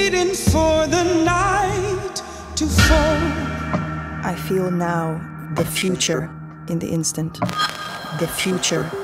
waiting for the night to fall. I feel now the future in the instant. The future